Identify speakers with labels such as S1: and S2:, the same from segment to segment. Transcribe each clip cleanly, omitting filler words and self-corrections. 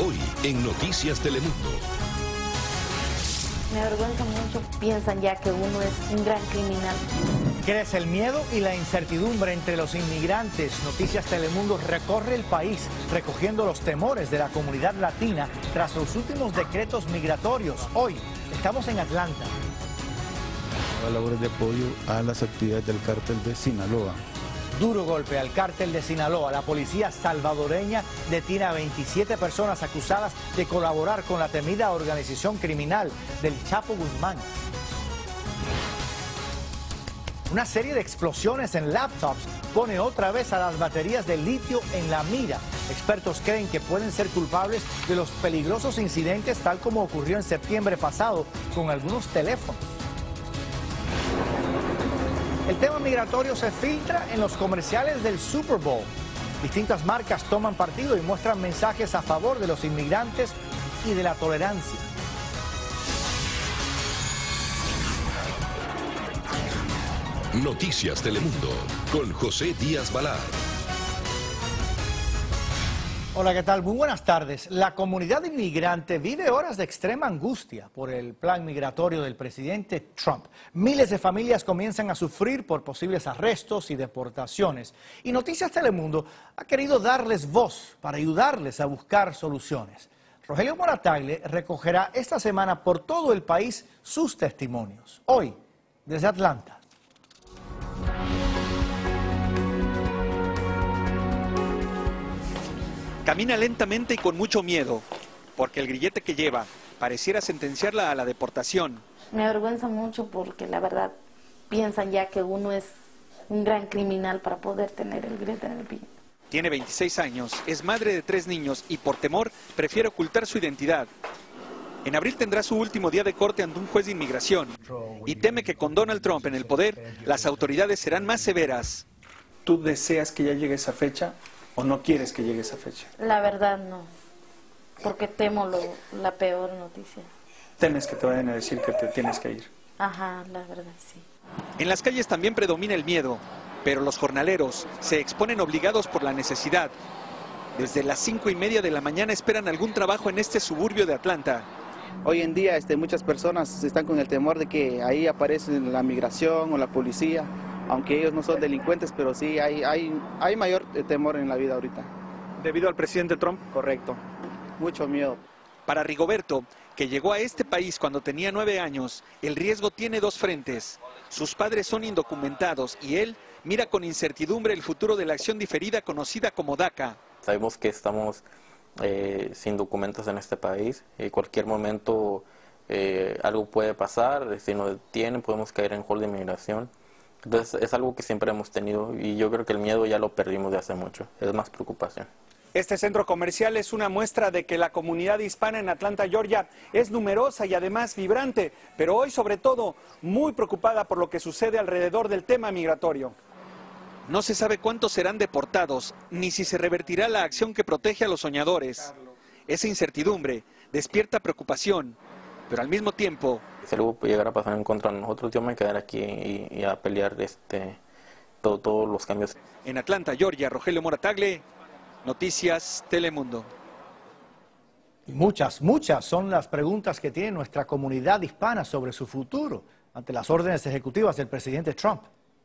S1: Hoy en Noticias Telemundo.
S2: Me avergüenza mucho, piensan ya que uno es un gran criminal.
S3: Crece el miedo y la incertidumbre entre los inmigrantes. Noticias Telemundo recorre el país recogiendo los temores de la comunidad latina tras los últimos decretos migratorios. Hoy estamos en Atlanta.
S4: Labores de apoyo a las actividades del cártel de Sinaloa.
S3: Duro golpe al cártel de Sinaloa. La policía salvadoreña detiene a 27 personas acusadas de colaborar con la temida organización criminal del Chapo Guzmán. Una serie de explosiones en laptops pone otra vez a las baterías de litio en la mira. Expertos creen que pueden ser culpables de los peligrosos incidentes tal como ocurrió en septiembre pasado con algunos teléfonos. El tema migratorio se filtra en los comerciales del Super Bowl. Distintas marcas toman partido y muestran mensajes a favor de los inmigrantes y de la tolerancia.
S1: Noticias Telemundo con José Díaz Balart.
S3: Hola, ¿qué tal? Muy buenas tardes. La comunidad inmigrante vive horas de extrema angustia por el plan migratorio del presidente Trump. Miles de familias comienzan a sufrir por posibles arrestos y deportaciones. Y Noticias Telemundo ha querido darles voz para ayudarles a buscar soluciones. Rogelio Moratagle recogerá esta semana por todo el país sus testimonios. Hoy, desde Atlanta.
S5: Camina lentamente y con mucho miedo, porque el grillete que lleva pareciera sentenciarla a la deportación.
S2: Me avergüenza mucho porque la verdad piensan ya que uno es un gran criminal para poder tener el grillete en el pie.
S5: Tiene 26 años, es madre de 3 niños y por temor prefiere ocultar su identidad. En abril tendrá su último día de corte ante un juez de inmigración y teme que con Donald Trump en el poder las autoridades serán más severas.
S6: ¿Tú deseas que ya llegue esa fecha o no quieres que llegue esa fecha?
S2: La verdad no, porque temo la peor noticia.
S6: Temes que te vayan a decir que te tienes que ir.
S2: Ajá, la verdad sí.
S5: En las calles también predomina el miedo, pero los jornaleros se exponen obligados por la necesidad. Desde las 5:30 de la mañana esperan algún trabajo en este suburbio de Atlanta.
S7: Hoy en día muchas personas están con el temor de que ahí aparece la migración o la policía, aunque ellos no son delincuentes, pero sí hay mayor temor en la vida ahorita.
S6: ¿Debido al presidente Trump?
S7: Correcto, mucho miedo.
S5: Para Rigoberto, que llegó a este país cuando tenía 9 años, el riesgo tiene 2 frentes. Sus padres son indocumentados y él mira con incertidumbre el futuro de la acción diferida conocida como DACA.
S8: Sabemos que estamos sin documentos en este país y cualquier momento algo puede pasar, si nos detienen podemos caer en hold de inmigración. Entonces es algo que siempre hemos tenido y yo creo que el miedo ya lo perdimos de hace mucho, es más preocupación.
S6: Este centro comercial es una muestra de que la comunidad hispana en Atlanta, Georgia, es numerosa y además vibrante, pero hoy sobre todo muy preocupada por lo que sucede alrededor del tema migratorio.
S5: No se sabe cuántos serán deportados, ni si se revertirá la acción que protege a los soñadores. Esa incertidumbre despierta preocupación, pero al mismo tiempo...
S8: Si algo puede llegar a pasar en contra de nosotros, yo me voy a quedar aquí y a pelear todos los cambios.
S5: En Atlanta, Georgia, Rogelio Moratagle, Noticias Telemundo.
S3: Muchas son las preguntas que tiene nuestra comunidad hispana sobre su futuro ante las órdenes ejecutivas del presidente Trump.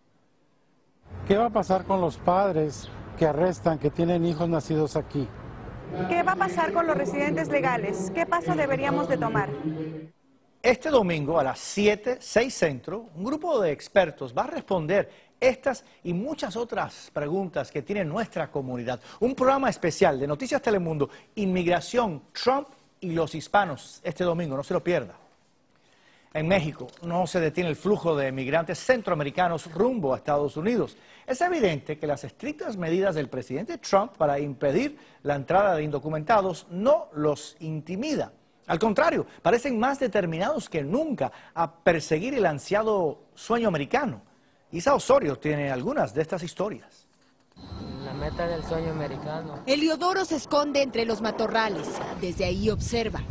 S9: ¿Qué va a pasar con los padres que arrestan, que tienen hijos nacidos aquí?
S10: ¿Qué va a pasar con los residentes legales? ¿Qué paso deberíamos de tomar?
S3: Este domingo a las 7, 6 Centro, un grupo de expertos va a responder estas y muchas otras preguntas que tiene nuestra comunidad. Un programa especial de Noticias Telemundo, Inmigración, Trump y los hispanos, este domingo, no se lo pierda. En México no se detiene el flujo de migrantes centroamericanos rumbo a Estados Unidos. Es evidente que las estrictas medidas del presidente Trump para impedir la entrada de indocumentados no los intimida. Al contrario, parecen más determinados que nunca a perseguir el ansiado sueño americano. Isa Osorio tiene algunas de estas historias.
S11: La meta del sueño americano.
S12: Eliodoro se esconde entre los matorrales. Desde ahí observa.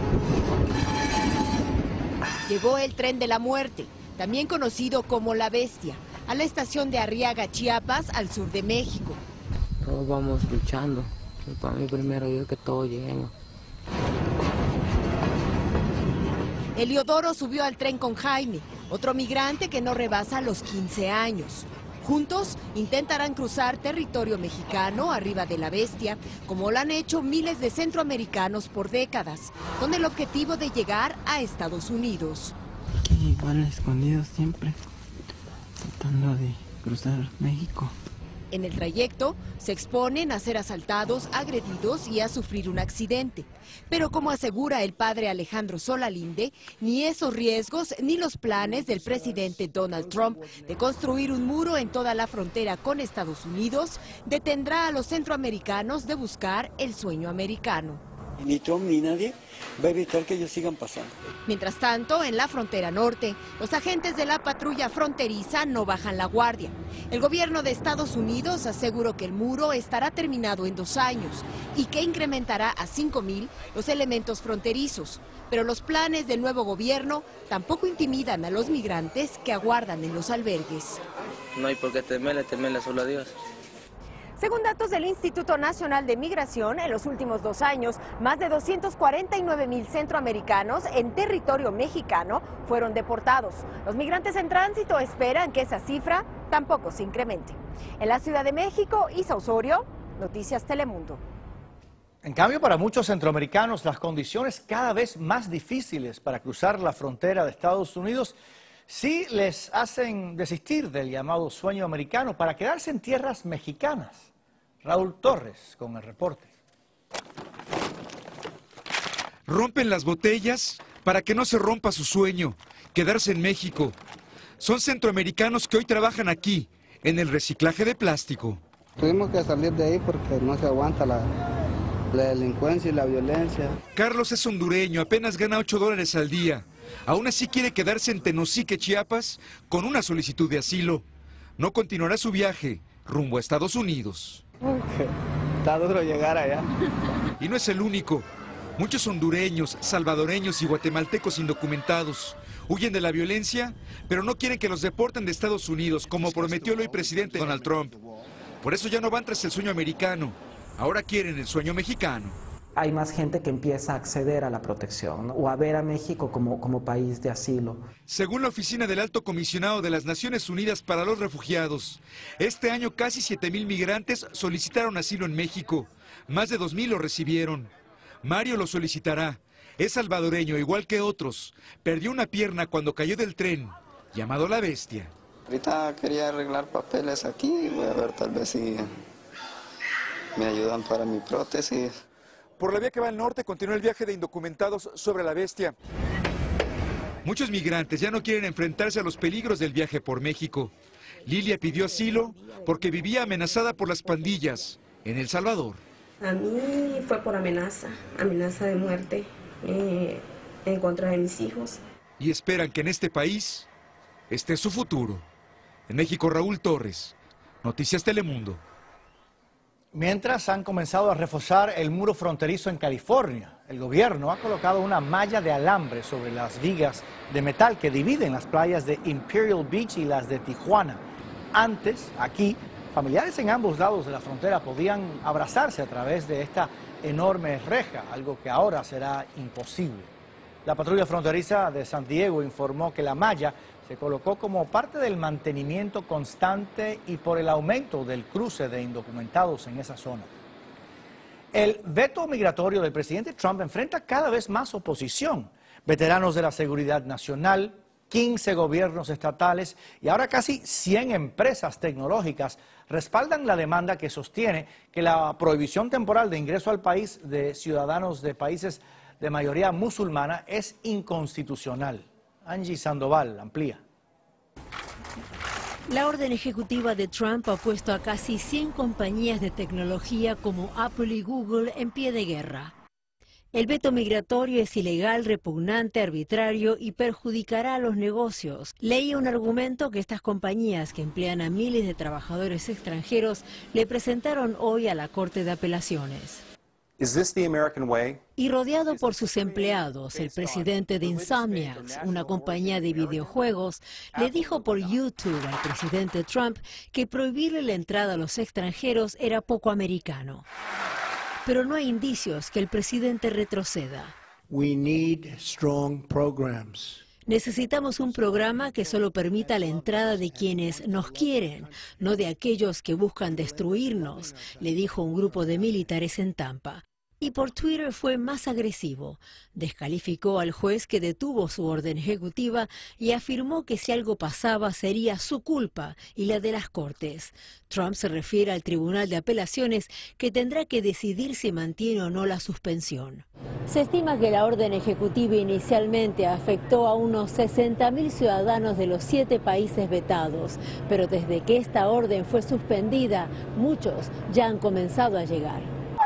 S12: Llegó el tren de la muerte, también conocido como La Bestia, a la estación de Arriaga, Chiapas, al sur de México.
S11: Todos vamos luchando. Para mí primero Dios que todos lleguemos.
S12: Eliodoro subió al tren con Jaime, otro migrante que no rebasa los 15 años. Juntos intentarán cruzar territorio mexicano arriba de la Bestia, como lo han hecho miles de centroamericanos por décadas, con el objetivo de llegar a Estados Unidos.
S13: Aquí van escondidos siempre, tratando de cruzar México.
S12: En el trayecto se exponen a ser asaltados, agredidos y a sufrir un accidente. Pero como asegura el padre Alejandro Solalinde, ni esos riesgos ni los planes del presidente Donald Trump de construir un muro en toda la frontera con Estados Unidos detendrá a los centroamericanos de buscar el sueño americano.
S14: Ni Trump ni nadie va a evitar que ellos sigan pasando.
S12: Mientras tanto, en la frontera norte, los agentes de la patrulla fronteriza no bajan la guardia. El gobierno de Estados Unidos aseguró que el muro estará terminado en 2 años y que incrementará a 5,000 los elementos fronterizos. Pero los planes del nuevo gobierno tampoco intimidan a los migrantes que aguardan en los albergues.
S11: No hay por qué temerle solo a Dios.
S10: Según datos del Instituto Nacional de Migración, en los últimos 2 años, más de 249,000 centroamericanos en territorio mexicano fueron deportados. Los migrantes en tránsito esperan que esa cifra tampoco se incremente. En la Ciudad de México, Isa Osorio, Noticias Telemundo.
S3: En cambio, para muchos centroamericanos, las condiciones cada vez más difíciles para cruzar la frontera de Estados Unidos sí les hacen desistir del llamado sueño americano para quedarse en tierras mexicanas. Raúl Torres con el reporte.
S15: Rompen las botellas para que no se rompa su sueño, quedarse en México. Son centroamericanos que hoy trabajan aquí, en el reciclaje de plástico.
S16: Tuvimos que salir de ahí porque no se aguanta la delincuencia y la violencia.
S15: Carlos es hondureño, apenas gana $8 al día. Aún así quiere quedarse en Tenosique, Chiapas, con una solicitud de asilo. No continuará su viaje rumbo a Estados Unidos.
S16: Está duro llegar allá.
S15: Y no es el único. Muchos hondureños, salvadoreños y guatemaltecos indocumentados huyen de la violencia, pero no quieren que los deporten de Estados Unidos, como prometió el hoy presidente Donald Trump. Por eso ya no van tras el sueño americano, ahora quieren el sueño mexicano.
S17: Hay más gente que empieza a acceder a la protección, ¿no? O a ver a México como país de asilo.
S15: Según la Oficina del Alto Comisionado de las Naciones Unidas para los Refugiados, este año casi 7,000 migrantes solicitaron asilo en México. Más de 2,000 lo recibieron. Mario lo solicitará. Es salvadoreño, igual que otros. Perdió una pierna cuando cayó del tren, llamado La Bestia.
S18: Ahorita quería arreglar papeles aquí, voy a ver tal vez si me ayudan para mi prótesis.
S15: Por la vía que va al norte continúa el viaje de indocumentados sobre La Bestia. Muchos migrantes ya no quieren enfrentarse a los peligros del viaje por México. Lilia pidió asilo porque vivía amenazada por las pandillas en El Salvador.
S19: A mí fue por amenaza de muerte en contra de mis hijos.
S15: Y esperan que en este país esté su futuro. En México, Raúl Torres, Noticias Telemundo.
S3: Mientras han comenzado a reforzar el muro fronterizo en California, el gobierno ha colocado una malla de alambre sobre las vigas de metal que dividen las playas de Imperial Beach y las de Tijuana. Antes, aquí, familiares en ambos lados de la frontera podían abrazarse a través de esta enorme reja, algo que ahora será imposible. La patrulla fronteriza de San Diego informó que la malla se colocó como parte del mantenimiento constante y por el aumento del cruce de indocumentados en esa zona. El veto migratorio del presidente Trump enfrenta cada vez más oposición. Veteranos de la seguridad nacional, 15 gobiernos estatales y ahora casi 100 empresas tecnológicas respaldan la demanda que sostiene que la prohibición temporal de ingreso al país de ciudadanos de países de mayoría musulmana es inconstitucional. Angie Sandoval amplía.
S20: La orden ejecutiva de Trump ha puesto a casi 100 compañías de tecnología como Apple y Google en pie de guerra. El veto migratorio es ilegal, repugnante, arbitrario y perjudicará a los negocios. Leí un argumento que estas compañías que emplean a miles de trabajadores extranjeros le presentaron hoy a la Corte de Apelaciones. Y rodeado por sus empleados, el presidente de Insomniacs, una compañía de videojuegos, le dijo por YouTube al presidente Trump que prohibirle la entrada a los extranjeros era poco americano. Pero no hay indicios que el presidente retroceda.
S21: We need strong programs.
S20: Necesitamos un programa que solo permita la entrada de quienes nos quieren, no de aquellos que buscan destruirnos, le dijo un grupo de militares en Tampa. Y por Twitter fue más agresivo. Descalificó al juez que detuvo su orden ejecutiva y afirmó que si algo pasaba sería su culpa y la de las cortes. Trump se refiere al Tribunal de Apelaciones que tendrá que decidir si mantiene o no la suspensión. Se estima que la orden ejecutiva inicialmente afectó a unos 60.000 ciudadanos de los 7 países vetados, pero desde que esta orden fue suspendida, muchos ya han comenzado a llegar.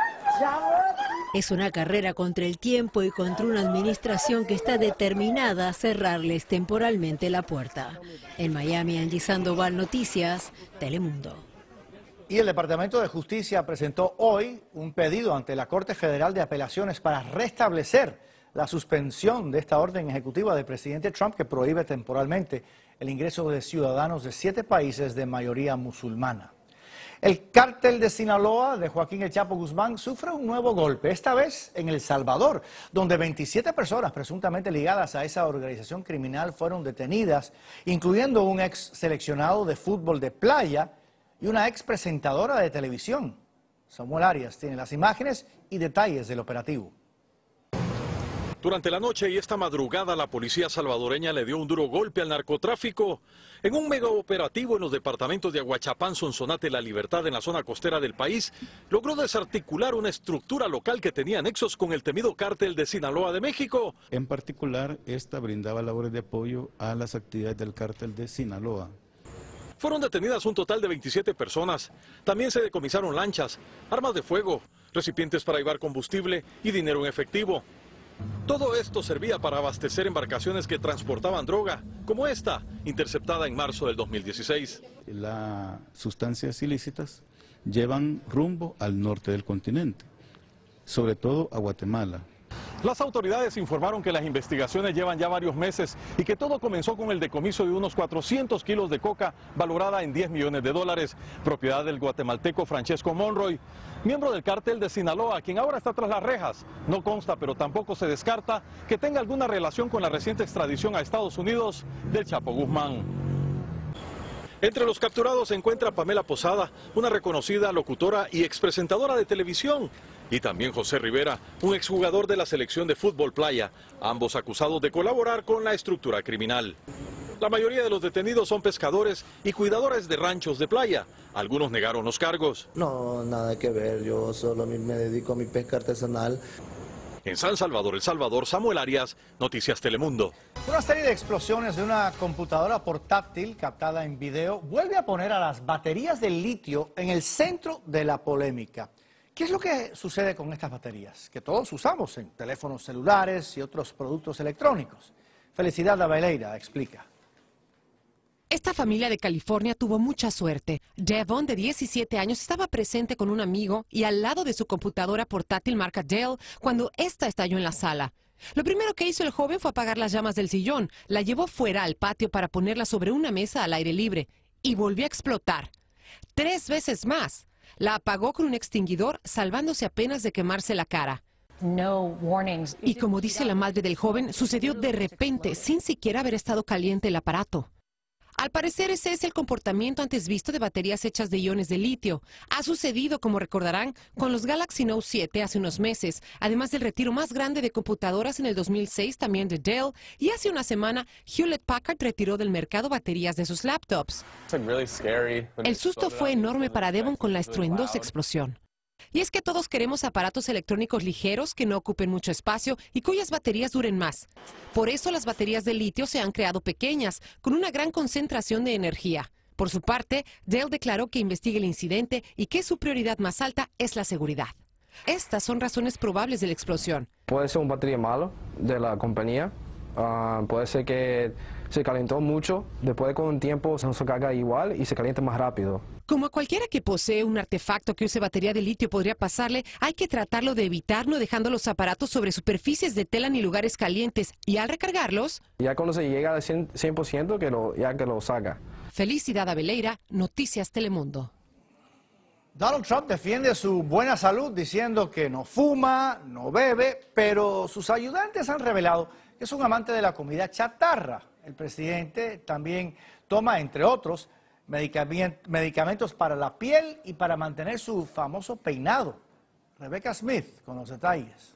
S20: Es una carrera contra el tiempo y contra una administración que está determinada a cerrarles temporalmente la puerta. En Miami, Angie Sandoval, Noticias, Telemundo.
S3: Y el Departamento de Justicia presentó hoy un pedido ante la Corte Federal de Apelaciones para restablecer la suspensión de esta orden ejecutiva del presidente Trump que prohíbe temporalmente el ingreso de ciudadanos de 7 países de mayoría musulmana. El cártel de Sinaloa de Joaquín El Chapo Guzmán sufre un nuevo golpe, esta vez en El Salvador, donde 27 personas presuntamente ligadas a esa organización criminal fueron detenidas, incluyendo un ex seleccionado de fútbol de playa y una ex presentadora de televisión. Samuel Arias tiene las imágenes y detalles del operativo.
S22: Durante la noche y esta madrugada, la policía salvadoreña le dio un duro golpe al narcotráfico en un mega operativo en los departamentos de Aguachapán, Sonsonate y La Libertad, en la zona costera del país. Logró desarticular una estructura local que tenía nexos con el temido cártel de Sinaloa de México.
S4: En particular, esta brindaba labores de apoyo a las actividades del cártel de Sinaloa.
S22: Fueron detenidas un total de 27 personas. También se decomisaron lanchas, armas de fuego, recipientes para llevar combustible y dinero en efectivo. Todo esto servía para abastecer embarcaciones que transportaban droga, como esta, interceptada en marzo del 2016.
S4: Las sustancias ilícitas llevan rumbo al norte del continente, sobre todo a Guatemala.
S22: Las autoridades informaron que las investigaciones llevan ya varios meses y que todo comenzó con el decomiso de unos 400 kilos de coca valorada en $10 millones, propiedad del guatemalteco Francesco Monroy, miembro del cártel de Sinaloa, quien ahora está tras las rejas. No consta, pero tampoco se descarta que tenga alguna relación con la reciente extradición a Estados Unidos del Chapo Guzmán. Entre los capturados se encuentra Pamela Posada, una reconocida locutora y expresentadora de televisión, y también José Rivera, un exjugador de la selección de fútbol playa, ambos acusados de colaborar con la estructura criminal. La mayoría de los detenidos son pescadores y cuidadores de ranchos de playa. Algunos negaron los cargos.
S23: No, nada que ver, yo solo me dedico a mi pesca artesanal.
S22: En San Salvador, El Salvador, Samuel Arias, Noticias Telemundo.
S3: Una serie de explosiones de una computadora portátil captada en video vuelve a poner a las baterías de litio en el centro de la polémica. ¿Qué es lo que sucede con estas baterías? Que todos usamos en teléfonos celulares y otros productos electrónicos. Felicidad Abeleira explica.
S24: Esta familia de California tuvo mucha suerte. Devon, de 17 años, estaba presente con un amigo y al lado de su computadora portátil marca Dell cuando esta estalló en la sala. Lo primero que hizo el joven fue apagar las llamas del sillón, la llevó fuera al patio para ponerla sobre una mesa al aire libre y volvió a explotar. 3 veces más. La apagó con un extinguidor, salvándose apenas de quemarse la cara. Y como dice la madre del joven, sucedió de repente, sin siquiera haber estado caliente el aparato. Al parecer ese es el comportamiento antes visto de baterías hechas de iones de litio. Ha sucedido, como recordarán, con los Galaxy Note 7 hace unos meses, además del retiro más grande de computadoras en el 2006 también de Dell, y hace una semana Hewlett Packard retiró del mercado baterías de sus laptops. El susto fue enorme para Devon con la estruendosa explosión. Y es que todos queremos aparatos electrónicos ligeros que no ocupen mucho espacio y cuyas baterías duren más. Por eso las baterías de litio se han creado pequeñas, con una gran concentración de energía. Por su parte, Dell declaró que investiga el incidente y que su prioridad más alta es la seguridad. Estas son razones probables de la explosión.
S25: Puede ser un batería malo de la compañía. Puede ser que se calentó mucho, después con un tiempo se carga igual y se calienta más rápido.
S24: Como a cualquiera que posee un artefacto que use batería de litio podría pasarle, hay que tratarlo de evitar no dejando los aparatos sobre superficies de tela ni lugares calientes, y al recargarlos...
S25: Ya cuando se llega al 100% ya que lo saca.
S24: Felicidad Abeleira, Noticias Telemundo.
S3: Donald Trump defiende su buena salud diciendo que no fuma, no bebe, pero sus ayudantes han revelado que es un amante de la comida chatarra. El presidente también toma, entre otros, medicamentos para la piel y para mantener su famoso peinado. Rebecca Smith con los detalles.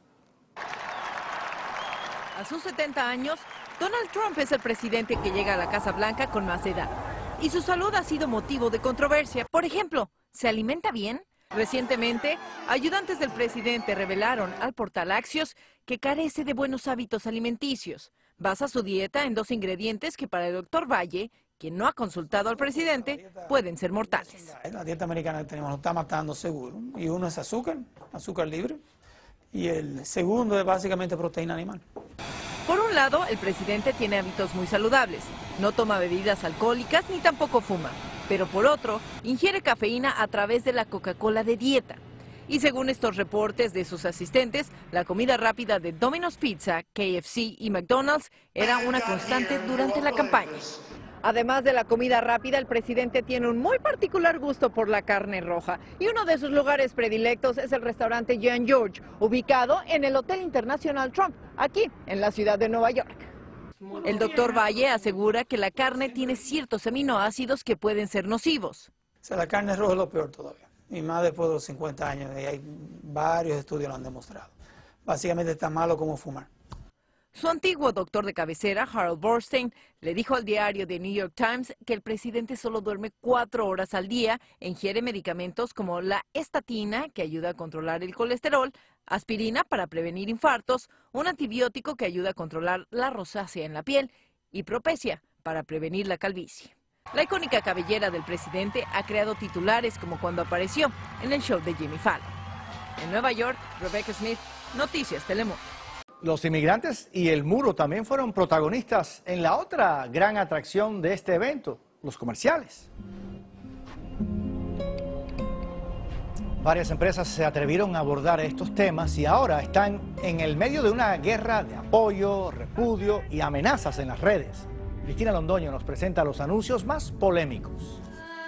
S1: A sus 70 años, Donald Trump es el presidente que llega a la Casa Blanca con más edad. Y su salud ha sido motivo de controversia. Por ejemplo, ¿se alimenta bien? Recientemente, ayudantes del presidente revelaron al portal Axios que carece de buenos hábitos alimenticios. Basa su dieta en 2 ingredientes que para el doctor Valle, quien no ha consultado al presidente, pueden ser mortales.
S2: La dieta americana que tenemos nos está matando seguro. Y uno es azúcar libre. Y el segundo es básicamente proteína animal.
S1: Por un lado, el presidente tiene hábitos muy saludables. No toma bebidas alcohólicas ni tampoco fuma. Pero por otro, ingiere cafeína a través de la Coca-Cola de dieta. Y según estos reportes de sus asistentes, la comida rápida de Domino's Pizza, KFC y McDonald's era una constante durante la campaña. Además de la comida rápida, el presidente tiene un muy particular gusto por la carne roja. Y uno de sus lugares predilectos es el restaurante Jean George, ubicado en el Hotel Internacional Trump, aquí en la ciudad de Nueva York. El doctor Valle asegura que la carne tiene ciertos aminoácidos que pueden ser nocivos.
S2: O sea, la carne roja es lo peor todavía. Y más después de los 50 años, y hay varios estudios lo han demostrado. Básicamente está malo como fumar.
S1: Su antiguo doctor de cabecera, Harold Borstein, le dijo al diario The New York Times que el presidente solo duerme 4 horas al día, ingiere medicamentos como la estatina, que ayuda a controlar el colesterol, aspirina para prevenir infartos, un antibiótico que ayuda a controlar la rosácea en la piel y Propecia para prevenir la calvicie. La icónica cabellera del presidente ha creado titulares como cuando apareció en el show de Jimmy Fallon. En Nueva York, Rebecca Smith, Noticias Telemundo.
S3: Los inmigrantes y el muro también fueron protagonistas en la otra gran atracción de este evento, los comerciales. Varias empresas se atrevieron a abordar estos temas y ahora están en el medio de una guerra de apoyo, repudio y amenazas en las redes. Cristina Londoño nos presenta los anuncios más polémicos.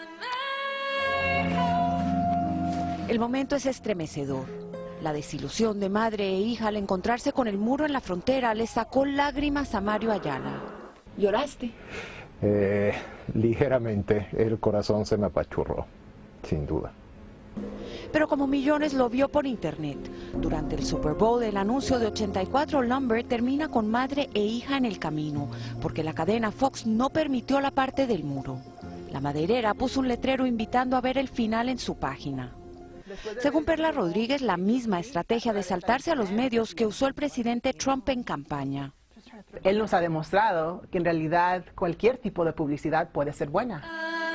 S6: El momento es estremecedor. La desilusión de madre e hija al encontrarse con el muro en la frontera le sacó lágrimas a Mario Ayala. ¿Lloraste?
S7: Ligeramente, el corazón se me apachurró, sin duda.
S6: Pero como millones lo vio por internet. Durante el Super Bowl, el anuncio de 84 Lumber termina con madre e hija en el camino, porque la cadena Fox no permitió la parte del muro. La maderera puso un letrero invitando a ver el final en su página. Según Perla Rodríguez, la misma estrategia de saltarse a los medios que usó el presidente Trump en campaña.
S8: Él nos ha demostrado que en realidad cualquier tipo de publicidad puede ser buena.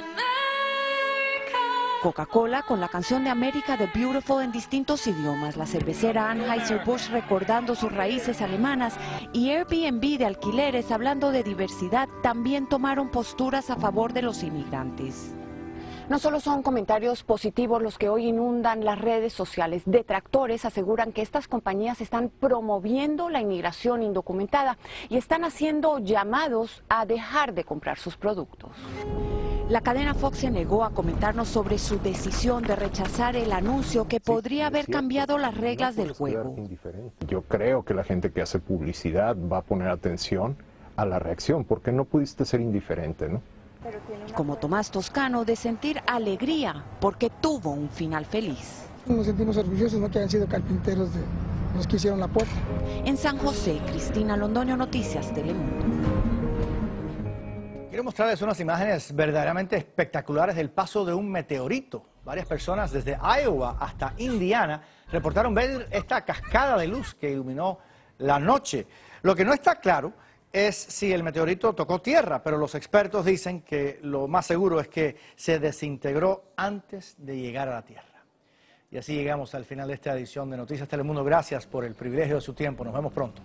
S6: Coca-Cola con la canción de América The Beautiful en distintos idiomas, la cervecera Anheuser-Busch recordando sus raíces alemanas y Airbnb de alquileres hablando de diversidad también tomaron posturas a favor de los inmigrantes.
S26: No solo son comentarios positivos los que hoy inundan las redes sociales. Detractores aseguran que estas compañías están promoviendo la inmigración indocumentada y están haciendo llamados a dejar de comprar sus productos.
S6: La cadena Fox se negó a comentarnos sobre su decisión de rechazar el anuncio que podría haber cambiado las reglas del juego.
S7: Yo creo que la gente que hace publicidad va a poner atención a la reacción, porque no pudiste ser indiferente, ¿no?
S6: Como Tomás Toscano, de sentir alegría porque tuvo un final feliz.
S27: Nos sentimos orgullosos, ¿no?, que hayan sido carpinteros de los que hicieron la puerta.
S6: En San José, Cristina Londoño, Noticias Telemundo.
S3: Quiero mostrarles unas imágenes verdaderamente espectaculares del paso de un meteorito. Varias personas desde Iowa hasta Indiana reportaron ver esta cascada de luz que iluminó la noche. Lo que no está claro es si el meteorito tocó tierra, pero los expertos dicen que lo más seguro es que se desintegró antes de llegar a la Tierra. Y así llegamos al final de esta edición de Noticias Telemundo. Gracias por el privilegio de su tiempo. Nos vemos pronto.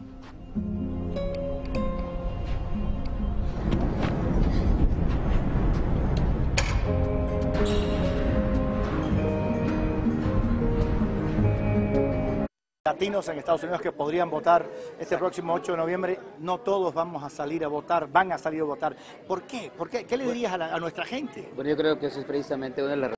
S3: Latinos en Estados Unidos que podrían votar este próximo 8 de noviembre, no todos vamos a salir a votar, van a salir a votar. ¿Por qué? ¿Qué le dirías a nuestra gente?
S28: Bueno, yo creo que eso es precisamente una de las